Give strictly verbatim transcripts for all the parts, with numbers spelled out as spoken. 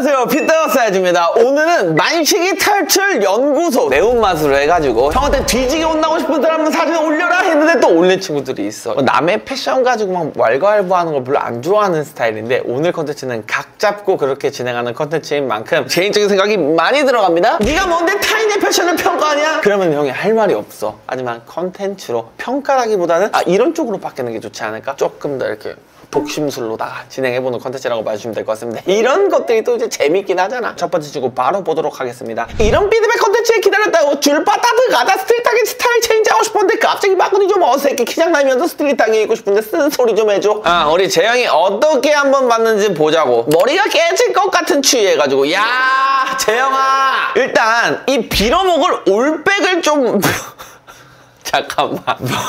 안녕하세요, 핏다워사이즈입니다. 오늘은 만식이 탈출 연구소 매운맛으로 해가지고 형한테 뒤지게 혼나고 싶은 사람은 사진 올려라 했는데 또 올린 친구들이 있어. 남의 패션 가지고 막 왈가왈부하는 걸 별로 안 좋아하는 스타일인데 오늘 컨텐츠는 각 잡고 그렇게 진행하는 컨텐츠인 만큼 개인적인 생각이 많이 들어갑니다. 네가 뭔데 타인의 패션을 평가하냐? 그러면 형이 할 말이 없어. 하지만 컨텐츠로 평가라기보다는 아 이런 쪽으로 바뀌는 게 좋지 않을까? 조금 더 이렇게 독심술로다가 진행해보는 컨텐츠라고 봐주시면 될 것 같습니다. 이런 것들이 또 이제 재밌긴 하잖아. 첫 번째 주고 바로 보도록 하겠습니다. 이런 피드백 컨텐츠에 기다렸다고 줄 빠따드 가다 스트릿하게 스타일 체인지하고 싶었는데 갑자기 바꾸니 좀 어색해. 키장나면서 스트릿하게 입고 싶은데 쓴 소리 좀 해줘. 아 우리 재영이 어떻게 한번 봤는지 보자고. 머리가 깨질 것 같은 추위해가지고 야 재영아 일단 이 빌어먹을 올백을 좀 잠깐만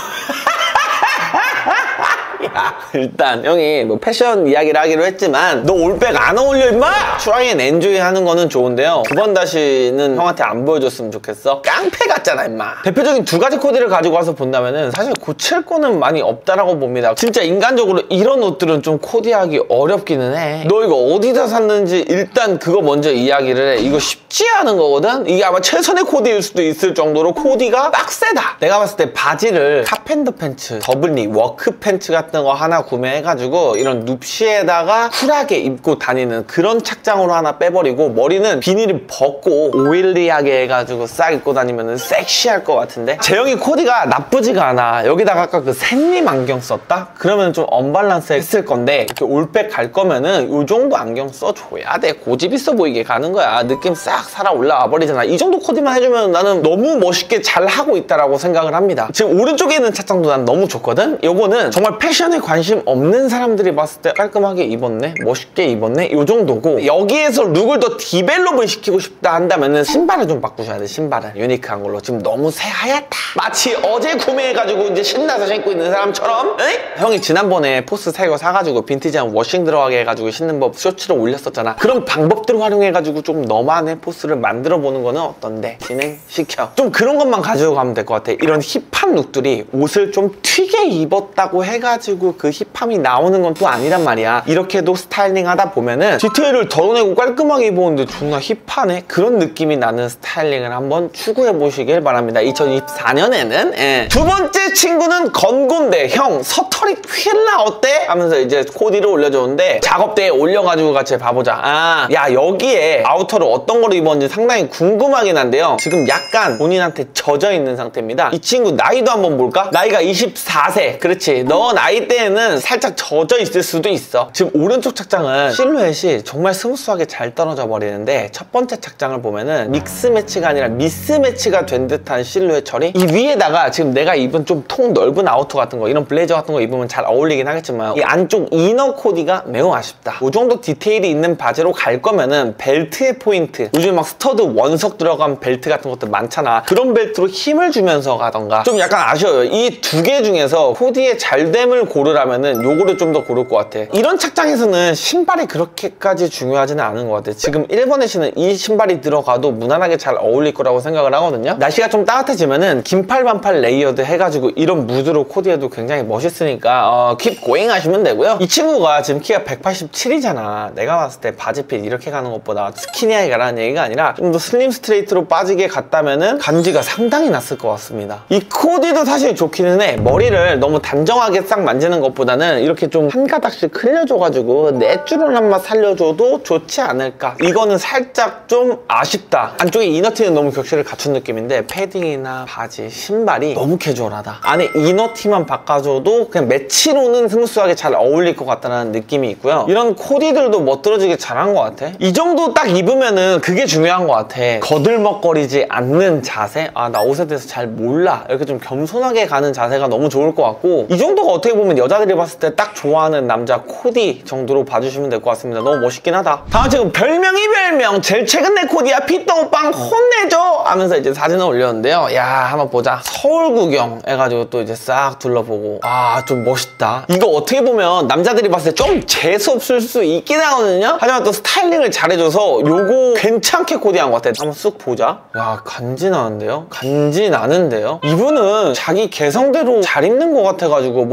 야, 일단 형이 뭐 패션 이야기를 하기로 했지만 너 올백 안 어울려 임마? 트라이 앤 엔조이 하는 거는 좋은데요 두 번 다시는 형한테 안 보여줬으면 좋겠어. 깡패 같잖아 임마. 대표적인 두 가지 코디를 가지고 와서 본다면은 사실 고칠 거는 많이 없다라고 봅니다. 진짜 인간적으로 이런 옷들은 좀 코디하기 어렵기는 해. 너 이거 어디서 샀는지 일단 그거 먼저 이야기를 해. 이거 쉽지 않은 거거든? 이게 아마 최선의 코디일 수도 있을 정도로 코디가 빡세다. 내가 봤을 때 바지를 카펜더 팬츠, 더블리, 워크 팬츠 같은 거 하나 구매해가지고 이런 눕시에다가 쿨하게 입고 다니는 그런 착장으로 하나 빼버리고 머리는 비닐을 벗고 오일리하게 해가지고 싹 입고 다니면 섹시할 것 같은데 재영이 코디가 나쁘지가 않아. 여기다가 아까 그 샌님 안경 썼다? 그러면 좀 언밸런스 했을 건데 이렇게 올백 갈 거면은 이 정도 안경 써줘야 돼. 고집 있어 보이게 가는 거야. 느낌 싹 살아 올라와 버리잖아. 이 정도 코디만 해주면 나는 너무 멋있게 잘 하고 있다라고 생각을 합니다. 지금 오른쪽에 있는 착장도 난 너무 좋거든? 요거는 정말 패션에 관심 없는 사람들이 봤을 때 깔끔하게 입었네? 멋있게 입었네? 요 정도고 여기에서 룩을 더 디벨롭을 시키고 싶다 한다면은 신발을 좀 바꾸셔야 돼. 신발을 유니크한 걸로. 지금 너무 새하얗다. 마치 어제 구매해가지고 이제 신나서 신고 있는 사람처럼 에이? 형이 지난번에 포스 새 거 사가지고 빈티지한 워싱 들어가게 해가지고 신는 법 쇼츠로 올렸었잖아. 그런 방법들을 활용해가지고 좀 너만의 포스를 만들어보는 거는 어떤데? 진행시켜. 좀 그런 것만 가지고 가면 될 것 같아. 이런 힙한 룩들이 옷을 좀 튀게 입었다고 해가지고 그 힙함이 나오는 건 또 아니란 말이야. 이렇게도 스타일링 하다 보면은 디테일을 덜어내고 깔끔하게 입었는데 존나 힙하네? 그런 느낌이 나는 스타일링을 한번 추구해 보시길 바랍니다. 이천이십사 년에는 예. 두 번째 친구는 건곤데 형 서터리 휠라 어때? 하면서 이제 코디를 올려줬는데 작업대에 올려가지고 같이 봐보자. 아, 야 여기에 아우터를 어떤 거로 입었는지 상당히 궁금하긴 한데요 지금 약간 본인한테 젖어있는 상태입니다. 이 친구 나이도 한번 볼까? 나이가 이십사 세. 그렇지. 너 나이 때에는 살짝 젖어 있을 수도 있어. 지금 오른쪽 착장은 실루엣이 정말 스무스하게 잘 떨어져 버리는데 첫 번째 착장을 보면은 믹스 매치가 아니라 미스 매치가 된 듯한 실루엣 처리. 이 위에다가 지금 내가 입은 좀 통 넓은 아우터 같은 거 이런 블레이저 같은 거 입으면 잘 어울리긴 하겠지만 이 안쪽 이너 코디가 매우 아쉽다. 이 정도 디테일이 있는 바지로 갈 거면은 벨트의 포인트, 요즘 막 스터드 원석 들어간 벨트 같은 것들 많잖아. 그런 벨트로 힘을 주면서 가던가 좀 약간 아쉬워요. 이 두 개 중에서 코디의 잘됨을 고르라면은 요거를 좀 더 고를 것 같아. 이런 착장에서는 신발이 그렇게까지 중요하지는 않은 것 같아. 지금 일 번에 신은 이 신발이 들어가도 무난하게 잘 어울릴 거라고 생각을 하거든요. 날씨가 좀 따뜻해지면은 긴팔 반팔 레이어드 해가지고 이런 무드로 코디해도 굉장히 멋있으니까 어, 킵 고잉 하시면 되고요. 이 친구가 지금 키가 백팔십칠이잖아 내가 봤을 때 바지핏 이렇게 가는 것보다 스키니하게 가라는 얘기가 아니라 좀 더 슬림 스트레이트로 빠지게 갔다면은 간지가 상당히 났을 것 같습니다. 이 코디도 사실 좋기는 해. 머리를 너무 단정하게 싹 만지는 것보다는 이렇게 좀 한 가닥씩 흘려줘가지고 내추럴 한 맛 살려줘도 좋지 않을까. 이거는 살짝 좀 아쉽다. 안쪽에 이너티는 너무 격식을 갖춘 느낌인데 패딩이나 바지, 신발이 너무 캐주얼하다. 안에 이너티만 바꿔줘도 그냥 매치로는 스무스하게 잘 어울릴 것 같다는 느낌이 있고요. 이런 코디들도 멋들어지게 잘한 것 같아. 이 정도 딱 입으면은 그게 중요한 것 같아. 거들먹거리지 않는 자세? 아 나 옷에 대해서 잘 몰라. 이렇게 좀 겸손하게 가는 자세가 너무 좋을 것 같고 이 정도가 어떻게 보면 여자들이 봤을 때 딱 좋아하는 남자 코디 정도로 봐주시면 될 것 같습니다. 너무 멋있긴 하다. 다음 지금 별명이 별명 제일 최근 내 코디야 피똥빵 혼내줘 하면서 이제 사진을 올렸는데요. 야 한번 보자. 서울 구경 해가지고 또 이제 싹 둘러보고 아 좀 멋있다. 이거 어떻게 보면 남자들이 봤을 때 좀 재수없을 수 있긴 하거든요. 하지만 또 스타일링을 잘해줘서 요거 괜찮게 코디한 것 같아. 한번 쑥 보자. 야 간지 나는데요? 간지 나는데요? 이분은 자기 개성대로 잘 입는 것 같아가지고 뭐 왈괄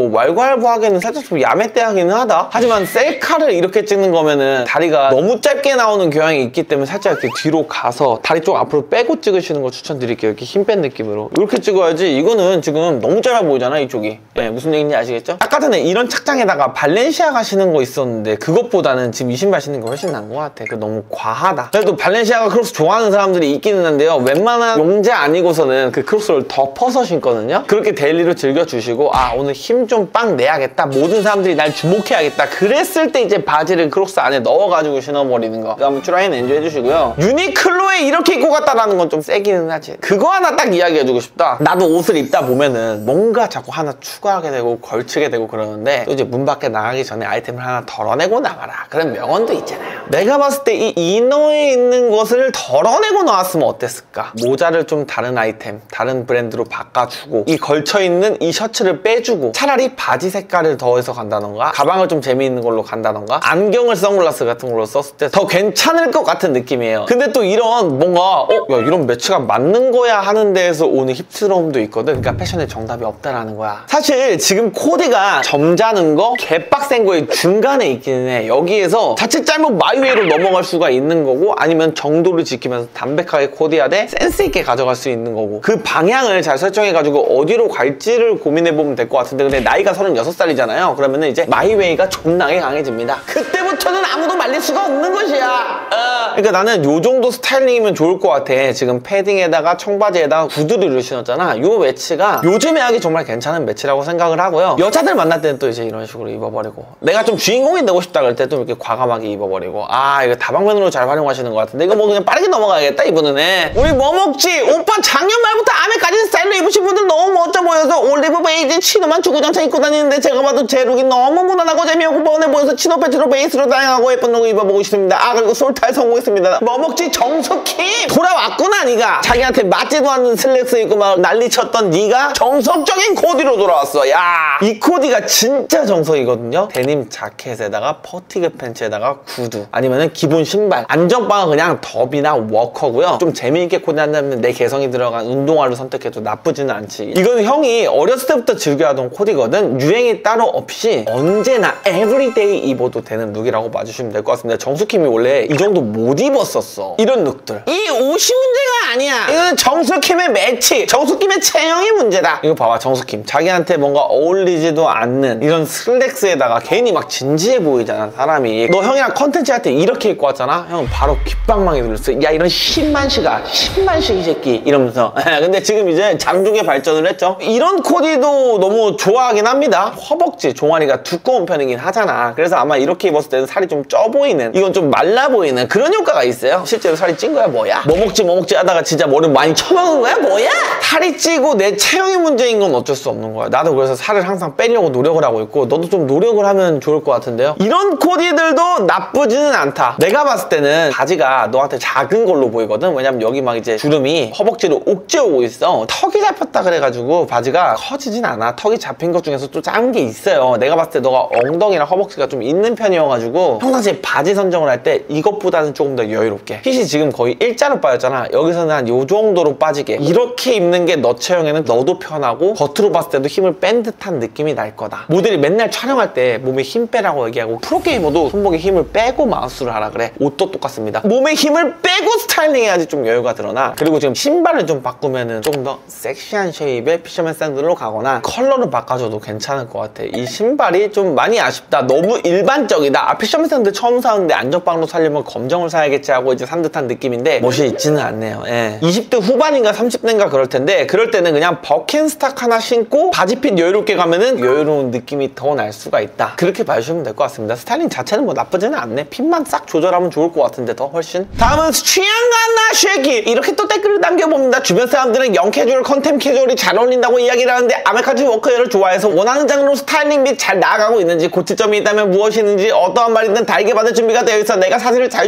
브이알브 하기에는 살짝 좀 야매떼하기는 하다. 하지만 셀카를 이렇게 찍는 거면은 다리가 너무 짧게 나오는 경향이 있기 때문에 살짝 이렇게 뒤로 가서 다리 쪽 앞으로 빼고 찍으시는 거 추천드릴게요. 이렇게 힘 뺀 느낌으로 이렇게 찍어야지. 이거는 지금 너무 짧아 보이잖아 이쪽이. 네, 무슨 얘기인지 아시겠죠? 아까 전에 이런 착장에다가 발렌시아 가시는 거 있었는데 그것보다는 지금 이 신발 신는 게 훨씬 나은 것 같아. 그 너무 과하다. 그래도 발렌시아가 크록스 좋아하는 사람들이 있기는 한데요, 웬만한 용재 아니고서는 그 크록스를 덮어서 신거든요. 그렇게 데일리로 즐겨주시고, 아 오늘 힘 좀 빵 내야겠다, 모든 사람들이 날 주목해야겠다, 그랬을 때 이제 바지를 크록스 안에 넣어가지고 신어버리는 거, 그거 한번 트라이앤 엔조이 해주시고요. 유니클로에 이렇게 입고 갔다라는 건 좀 세기는 하지. 그거 하나 딱 이야기해주고 싶다. 나도 옷을 입다 보면은 뭔가 자꾸 하나 추가하게 되고 걸치게 되고 그러는데, 또 이제 문 밖에 나가기 전에 아이템을 하나 덜어내고 나가라, 그런 명언도 있잖아요. 내가 봤을 때 이 이너에 있는 것을 덜어내고 나왔으면 어땠을까? 모자를 좀 다른 아이템, 다른 브랜드로 바꿔주고, 이 걸쳐있는 이 셔츠를 빼주고, 차라리 바지 색깔을 더해서 간다던가, 가방을 좀 재미있는 걸로 간다던가, 안경을 선글라스 같은 걸로 썼을 때 더 괜찮을 것 같은 느낌이에요. 근데 또 이런 뭔가 어? 야 이런 매치가 맞는 거야 하는 데에서 오는 힙스러움도 있거든. 그러니까 패션에 정답이 없다라는 거야. 사실 지금 코디가 점잖은 거, 개빡센 거의 중간에 있기는 해. 여기에서 자칫 잘못 마이웨이로 넘어갈 수가 있는 거고, 아니면 정도를 지키면서 담백하게 코디하되 센스 있게 가져갈 수 있는 거고, 그 방향을 잘 설정해가지고 어디로 갈지를 고민해보면 될 것 같은데, 근데 나이가 서른여섯 살이잖아요 그러면은 이제 마이웨이가 존나게 강해집니다. 그때부터는 아무도 말릴 수가 없는 것이야. 어. 그러니까 나는 요 정도 스타일링이면 좋을 것 같아. 지금 패딩에다가 청바지에다가 구두를 신었잖아. 요 매치가 요즘에 하기 정말 괜찮은 매치라고 생각을 하고요. 여자들 만날 때는 또 이제 이런 식으로 입어버리고, 내가 좀 주인공이 되고 싶다 그럴 때 또 이렇게 과감하게 입어버리고. 아 이거 다방면으로 잘 활용하시는 것 같은데, 이거 뭐 그냥 빠르게 넘어가야겠다 이분은. 해. 우리 뭐 먹지? 오빠 작년 말부터 아메까지 스타일로 입으신 분들 너무 멋져 보여서 올리브 베이지 치노만 주구장창 입고 다니는데, 제가 봐도 제 룩이 너무 무난하고 재미없고 뻔해 보여서 치노 패치로 베이스로 다양하고 예쁜 룩을 입어보고 싶습니다. 아 그리고 솔탈 성공했습니다. 뭐 먹지? 정석킴 돌아왔구나. 네가 자기한테 맞지도 않는 슬랙스 입고 막 난리 쳤던 네가 정석적인 코디로 돌아왔어. 야, 이 코디가 진짜 정석이거든요. 데님 자켓에다가 퍼티그 팬츠에다가 구두, 아니면은 기본 신발, 안정빵은 그냥 덥이나 워커고요. 좀 재미있게 코디한다면 내 개성이 들어간 운동화를 선택해도 나쁘지는 않지. 이건 형이 어렸을 때부터 즐겨하던 코디거든. 유행이 따로 없이 언제나 에브리데이 입어도 되는 룩이라고 봐주시면 될 것 같습니다. 정수킴이 원래 이 정도 못 입었었어, 이런 룩들. 이 옷이 문제가 아니야. 이거는 정수킴의 매치, 정수킴의 체형이 문제다. 이거 봐봐, 정수킴 자기한테 뭔가 어울리지도 않는 이런 슬랙스에다가 괜히 막 진지해 보이잖아 사람이. 너 형이랑 컨텐츠 할 때 이렇게 입고 왔잖아, 형 바로 귓방망이 들렸어. 야 이런 십만시가 십만식 이 새끼 이러면서. 근데 지금 이제 장족의 발전을 했죠. 이런 코디도 너무 좋아하긴 합니다. 허벅지 종아리가 두꺼운 편이긴 하잖아. 그래서 아마 이렇게 입었을 때는 살이 좀 쪄 보이는, 이건 좀 말라 보이는 그런 효과가 있어요. 실제로 살이 찐 거야 뭐야? 뭐 먹지 뭐 먹지 하다가 진짜 머리 많이 쳐먹은 거야 뭐야? 살이 찌고 내 체형이 문제인 건 어쩔 수 없는 거야. 나도 그래서 살을 항상 빼려고 노력을 하고 있고, 너도 좀 노력을 하면 좋을 것 같은데요. 이런 코디들도 나쁘지는 않다. 내가 봤을 때는 바지가 너한테 작은 걸로 보이거든. 왜냐면 여기 막 이제 주름이 허벅지로 옥죄 오고 있어. 턱이 잡혔다 그래가지고 바지가 커지진 않아. 턱이 잡힌 것 중에서 또 작은 게 있어요. 내가 봤을 때 너가 엉덩이랑 허벅지가 좀 있는 편이어가지고 평상시에 바지 선정을 할 때 이것보다는 조금 더 여유롭게, 핏이 지금 거의 일자로 빠졌잖아. 여기서는 한 요 정도로 빠지게 이렇게 입는 게 너 체형에는 너도 편하고 겉으로 봤을 때도 힘을 뺀 듯한 느낌이 날 거다. 모델이 맨날 촬영할 때 몸에 힘 빼라고 얘기하고, 프로게이머도 손목에 힘을 빼고 마우스를 하라 그래. 옷도 똑같습니다. 몸에 힘을 빼고 스타일링 해야지 좀 여유가 드러나. 그리고 지금 신발을 좀 바꾸면은 조금 더 섹시한 쉐입의 피셔맨 샌들로 가거나 컬러를 바꿔줘도 괜찮을 것 같아. 이 신발이 좀 많이 아쉽다. 너무 일반적이다. 아, 피셔맨 샌들 처음 사는데 안전빵으로 살려면 검정을 사야겠지 하고 이제 산 듯한 느낌인데 멋이 있지는 않네요. 예. 이십 대 후반인가 삼십 대인가 그럴 텐데, 그럴 때는 그냥 버켄스탁 하나 신고 바지핏 여유롭게 가면은 여유로운 느낌이 더 날 수가 있다. 그렇게 봐주시면 될 것 같습니다. 스타일링 자체는 뭐 나쁘지는 않네. 핏만 싹 조절하면 좋을 것 같은데 더 훨씬. 다음은 취향가나 쉐기, 이렇게 또 댓글을 남겨봅니다. 주변 사람들은 영 캐주얼, 컨템 캐주얼이 잘 어울린다고 이야기를 하는데, 아메카지 워커웨어를 좋아해서 원하는 장르로 스타일링 및 잘 나아가고 있는지, 고치점이 있다면 무엇이는지, 어떠한 말이든 달게 받을 준비가 되어 있어 내가 사진을 잘 찍지도 않고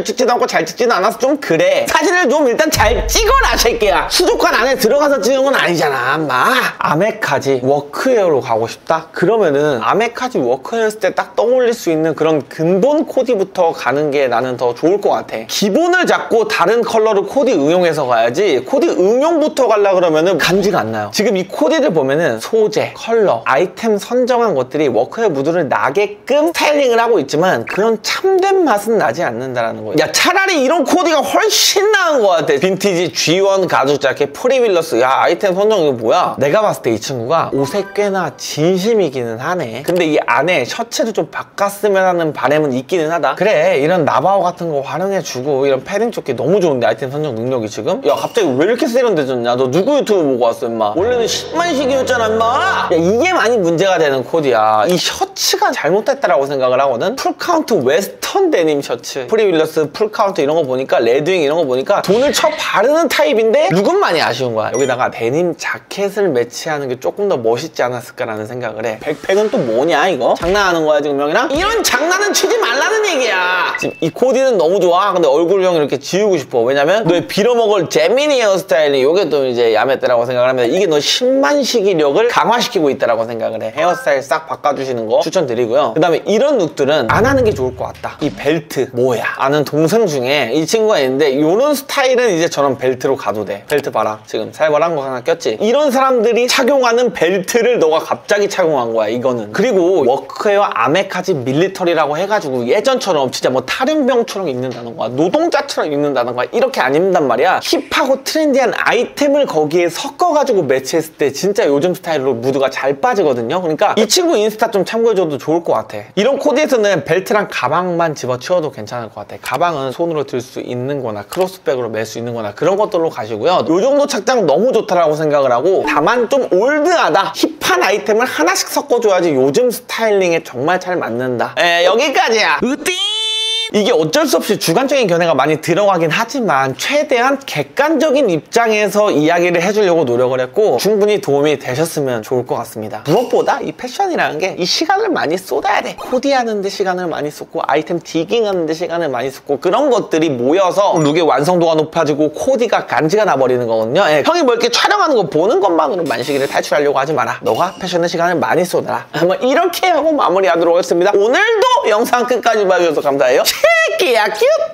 아름답고 잘 찍지는 않아서 좀 그래. 사진을 좀 일단 잘 찍어라 새끼야. 수족관 안에 들어가서 찍은 건 아니잖아 인마. 아메카지 워크웨어로 가고 싶다? 그러면은 아메카지 워크웨어 했을 때 딱 떠올릴 수 있는 그런 근본 코디부터 가는 게 나는 더 좋을 것 같아. 기본을 잡고 다른 컬러를 코디 응용해서 가야지 코디 응용부터 가려 그러면은 간지가 안 나요. 지금 이 코디를 보면은 소재, 컬러, 아이템 선정한 것들이 워크웨어 무드를 나게끔 스타일링을 하고 있지만 그런 참된 맛은 나지 않는다라는 거예요. 야 차라리 이런 코디가 훨씬 나은 것 같아. 빈티지 지 원 가죽 자켓 프리윌러스. 야 아이템 선정 이거 뭐야? 내가 봤을 때 이 친구가 옷에 꽤나 진심이기는 하네. 근데 이 안에 셔츠를 좀 바꿨으면 하는 바람은 있기는 하다. 그래 이런 나바오 같은 거 활용해주고 이런 패딩 조끼 너무 좋은데 아이템 선정 능력이 지금? 야 갑자기 왜 이렇게 세련돼졌냐? 너 누구 유튜브 보고 왔어 임마? 원래는 십만식이었잖아 임마? 야 이게 많이 문제가 되는 코디야. 이 셔츠가 잘못됐다라고 생각을 하거든? 풀카운트 웨스턴 데님 셔츠 프리윌러스 풀카운트 이런 거 보니까 레드윙 이런 거 보니까 돈을 쳐 바르는 타입인데 누군 많이 아쉬운 거야. 여기다가 데님 자켓을 매치하는 게 조금 더 멋있지 않았을까라는 생각을 해. 백팩은 또 뭐냐 이거? 장난하는 거야 지금 형이랑? 이런 장난은 치지 말라는 얘기야. 지금 이 코디는 너무 좋아. 근데 얼굴형 이렇게 지우고 싶어. 왜냐면 너의 빌어먹을 제미니 헤어스타일이 이게 또 이제 야매때라고 생각을 합니다. 이게 너 십만시기력을 강화시키고 있다라고 생각을 해. 헤어스타일 싹 바꿔주시는 거 추천드리고요. 그 다음에 이런 룩들은 안 하는 게 좋을 것 같다. 이 벨트 뭐야? 아는 동생 중에 이 친구가 있는데 이런 스타일은 이제 저런 벨트로 가도 돼. 벨트 봐라. 지금 살벌한 거 하나 꼈지? 이런 사람들이 착용하는 벨트를 너가 갑자기 착용한 거야 이거는. 그리고 워크웨어 아메카지 밀리터리라고 해가지고 예전처럼 진짜 뭐 탈영병처럼 입는다던가 노동자처럼 입는다던가 이렇게 안 입는단 말이야. 힙하고 트렌디한 아이템을 거기에 섞어가지고 매치했을 때 진짜 요즘 스타일로 무드가 잘 빠지거든요. 그러니까 이 친구 인스타 좀 참고해줘도 좋을 것 같아. 이런 코디에서는 벨트랑 가방만 집어치워도 괜찮을 것 같아. 가방은 손으로 들 수 있는 거나 크로스백으로 멜 수 있는 거나 그런 것들로 가시고요. 요 정도 착장 너무 좋다라고 생각을 하고 다만 좀 올드하다. 힙한 아이템을 하나씩 섞어줘야지 요즘 스타일링에 정말 잘 맞는다. 에 여기까지야. 으띠! 이게 어쩔 수 없이 주관적인 견해가 많이 들어가긴 하지만 최대한 객관적인 입장에서 이야기를 해주려고 노력을 했고 충분히 도움이 되셨으면 좋을 것 같습니다. 무엇보다 이 패션이라는 게 이 시간을 많이 쏟아야 돼. 코디하는 데 시간을 많이 쏟고 아이템 디깅하는 데 시간을 많이 쏟고 그런 것들이 모여서 룩의 완성도가 높아지고 코디가 간지가 나버리는 거거든요. 예, 형이 뭐 이렇게 촬영하는 거 보는 것만으로 만식이를 탈출하려고 하지 마라. 너가 패션에 시간을 많이 쏟아라. 뭐 이렇게 하고 마무리하도록 하겠습니다. 오늘도 영상 끝까지 봐주셔서 감사해요. 새끼야 큐!